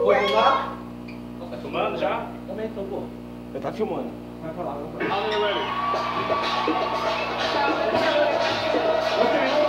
Vou filmar? Tá filmando já? Também tô, pô. Eu tá filmando. Vai falar, vai falar. How many ready?